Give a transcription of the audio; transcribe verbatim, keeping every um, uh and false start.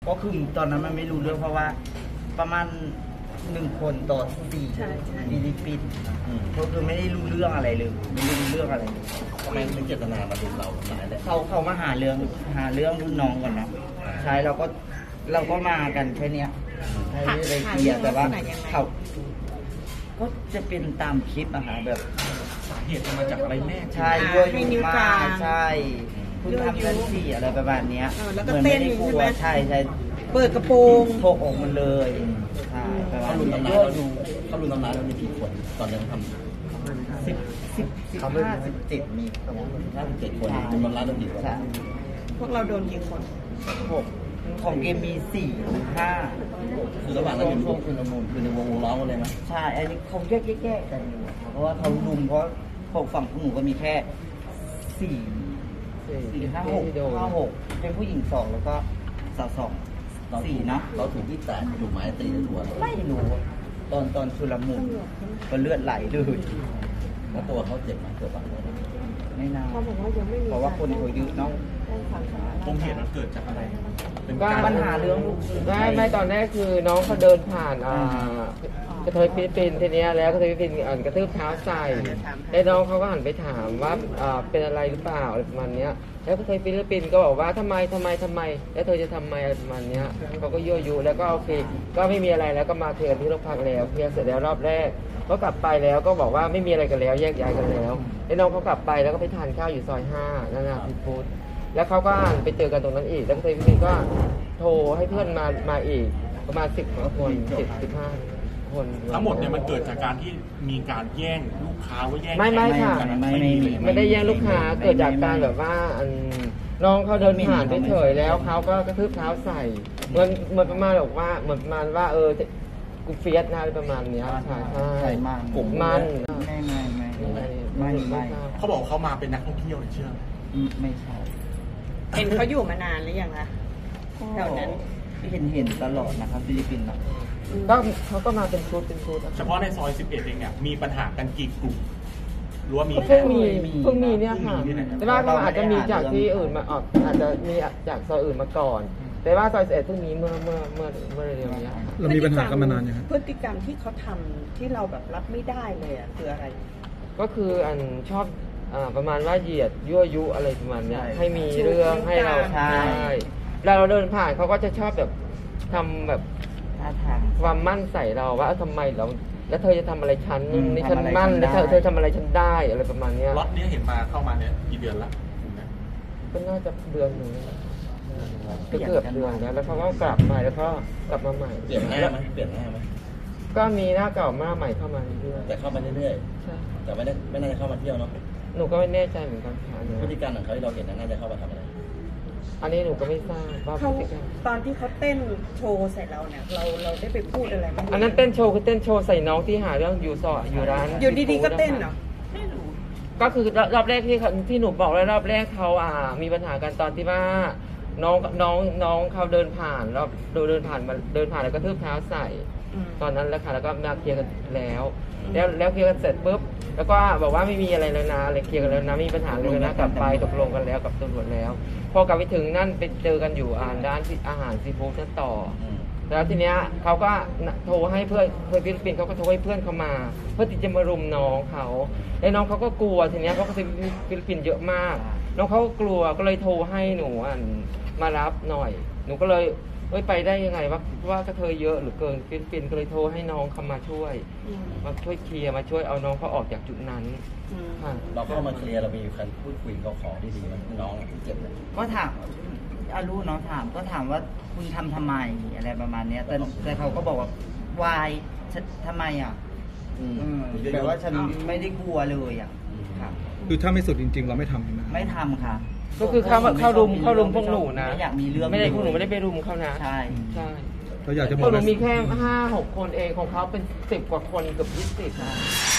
ก็คือตอนนั้นมันไม่รู้เรื่องเพราะว่าประมาณหนึ่งคนต่อสี่ฟิลิปปินส์ก็คือไม่ได้รู้เรื่องอะไรเลยไม่ได้รู้เรื่องอะไรเลยทำไมถึงเจตนามาดูเราหลายเลยเขาเขามาหาเรื่องหาเรื่องรุ่นน้องก่อนนะใช่เราก็เราก็มากันแค่นี้ให้ไปเคลียร์แต่ว่าเขาก็จะเป็นตามคลิปอะค่ะแบบสาเหตุมาจากอะไรแม่ใช่ด้วยยุมากใช่คุณทำกันสี่อะไรประมาณนี้แล้วก็เต้นใช่ไหมใช่ใช่เปิดกระโปรงโถกออกมันเลยใช่เขารุนตำนานเราดูเขารุนตำนานเรามีกี่คนตอนนั้นทำสิบสิบสิบห้าสิบเจ็ดมีประมาณห้าสิบเจ็ดคนรุนตำนานเรากี่คนพวกเราโดนกี่คนหกของเกมมีสี่ห้าคือระหว่างนั้นอยู่ช่วงคือในวงคือในวงล้อกันเลยไหมใช่อันนี้เขาแยกแยกกันอยู่เพราะว่าเขาลุมเพราะพวกฝั่งพวกหนูก็มีแค่สี่สี่ห้าหกห้าหกเป็นผู้หญิงสองแล้วก็สาวสองสี่นะเราถูกที่แตกถูกไม้ตีในหัวไม่รู้ตอนตอนชุลมุนก็เลือดไหลเลยแล้วตัวเขาเจ็บไหมตัวฝั่งไม่น่าเพราะว่าคนเขาเยอะเนาะปมเหตุมันเกิดจากอะไรเป็นปัญหาเรื่องไม่ไม่ตอนแรกคือน้องเขาเดินผ่านอ่ากระเทยฟิลิปปินส์ทีนี้แล้วกระเทยฟิลิปปินส์อ่านกระทืบเท้าใส่แล้วน้องเขาก็หันไปถามว่าอ่าเป็นอะไรหรือเปล่าอะไรประมาณนี้แล้วกระเทยฟิลิปปินส์ก็บอกว่าทำไมทำไมทำไมแล้วเธอจะทำไมอะไรประมาณนี้เขาก็ยั่วยุแล้วก็โอเคก็ไม่มีอะไรแล้วก็มาเคลียร์ที่โรงพักแล้วเคลียร์เสร็จแล้วรอบแรกก็กลับไปแล้วก็บอกว่าไม่มีอะไรกันแล้วแยกย้ายกันแล้วแล้วน้องเขากลับไปแล้วก็ไปทานข้าวอยู่ซอยห้านั่นนะพี่พูดแล้วเขาก็ไปเจอกันตรงนั้นอีกแล้วก็เทวินก็โทรให้เพื่อนมามาอีกประมาณสิบคนสิบสิบห้าคนทั้งหมดเนี่ยมันเกิดจากการที่มีการแย่งลูกค้าว่าแย่งไม่ไม่ค่ะไม่ไม่ได้แย่งลูกค้าเกิดจากการแบบว่าน้องเขาเดินผ่านเฉยๆแล้วเขาก็กระทืบเท้าใส่เหมือนเหมือนประมาณบอกว่าเหมือนประมาณว่าเออกูเฟียสนะประมาณนี้ใช่ใช่กลุ่มมันไม่ไม่ไม่ไม่ไม่เขาบอกเขามาเป็นนักท่องเที่ยวเชื่อไม่ใช่เห็นเขาอยู่มานานหรือยังคะแถวนั้นเห็นเห็นตลอดนะครับฟิลิปปินส์ก็เขาก็มาเป็นชุดเป็นชุดเฉพาะในซอยสิบเอ็ดเองเนี่ยมีปัญหากันกี่กลุ่มหรือว่ามีเพิ่งมีเพิ่งมีเนี่ยค่ะแต่ว่าเขาอาจจะมีจากที่อื่นมาออกอาจจะมีจากซอยอื่นมาก่อนแต่ว่าซอยสิบเอ็ดเพิ่งมีเมื่อเมื่อเมื่อเมื่อเร็วนี้เรามีปัญหากันมานานยังไงพฤติกรรมที่เขาทำที่เราแบบรับไม่ได้เลยอ่ะคืออะไรก็คืออันชอบประมาณว่าเหยียดยั่วยุอะไรประมาณนี้ให้มีเรื่องให้เราใช่เราเดินผ่านเขาก็จะชอบแบบทำแบบความมั่นใส่เราว่าทำไมเราแล้วเธอจะทำอะไรฉันนี่ฉันมั่นแล้วเธอเธอทำอะไรฉันได้อะไรประมาณนี้ล็อตนี้เห็นมาเข้ามาเนี่ยกี่เดือนละก็น่าจะเดือนหนึ่งก็เกือบเดือนแล้วแล้วเขาก็กลับมาแล้วก็กลับมาใหม่เปลี่ยนหน้าไหมเปลี่ยนหน้าไหมก็มีหน้าเก่าหน้าใหม่เข้ามาเรื่อยๆแต่เข้ามาเรื่อยๆใช่แต่ไม่ได้ไม่น่าจะเข้ามาเที่ยวเนาะหนูก็ไม่แน่ใจเหมือนกันค่ะพฤติกรรมของเขาที่เราเห็นน่าจะเข้ามาทำอะไรอันนี้หนูก็ไม่ทราบว่าพฤติกรรมตอนที่เขาเต้นโชว์ใส่เราเนี่ยเราเราได้ไปพูดอะไรไหมอันนั้นเต้นโชว์คือเต้นโชว์ใส่น้องที่หาเรื่องอยู่ซอยอยู่ร้านอยู่ดีๆก็เต้นเหรอไม่รู้ก็คือรอบแรกที่ที่หนูบอกแล้วรอบแรกเขาอ่ามีปัญหากันตอนที่ว่าน้องน้องน้องเขาเดินผ่านแล้วเดินผ่านมาเดินผ่านแล้วก็ทืบเท้าใส่ตอนนั้นแล้วค่ะแล้วก็มาเคลียร์กันแล้วแล้วแล้วเคลียร์กันเสร็จปุ๊บแล้วก็บอกว่าไม่มีอะไรแล้วนะอะไรเคลียร์กันแล้วนะไม่มีปัญหาเลยนะกลับไปตกลงกันแล้วกับตำรวจแล้วพอกลับไปถึงนั่นไปเจอกันอยู่อ่านร้านอาหารซีฟู้ดนั่นต่อแล้วทีเนี้ยเขาก็โทรให้เพื่อนเพื่อนฟิลิปปินส์เขาก็โทรให้เพื่อนเขามาเพื่อที่จะมารุมน้องเขาแล้วน้องเขาก็กลัวทีเนี้ยเพราะฟิลิปปินส์เยอะมากน้องเขาก็กลัวก็เลยโทรให้หนูมารับหน่อยหนูก็เลยเฮ้ยไปได้ยังไงว่าว่ากระเทยเยอะหรือเกินฟิลิปปินส์ก็เลยโทรให้น้องเขามาช่วยมาช่วยเคลียร์มาช่วยเอาน้องเขาออกจากจุดนั้นเราก็มาเคลียร์เรามีการพูดคุยเขาขอที่ดีมันน้องที่เจ็บเลยก็ถามอารู้น้องถามก็ถามว่าคุณทำทำไมอะไรประมาณนี้แต่แต่เขาก็บอกว่าวายทำไมอ่ะแปลว่าฉันไม่ได้กลัวเลยอ่ะคือถ้าไม่สุดจริงๆเราไม่ทำนะไม่ทำค่ะก็คือเข้าเข้ารุมเข้ารุมพวกหนูนะไม่อยากมีเรื่องไม่ได้พวกหนูไม่ได้ไปรุมเขานะใช่ใช่เราอยากจะบอกพวกหนูมีแค่ห้าหกคนเองของเขาเป็นสิบกว่าคนเกือบยี่สิบนะ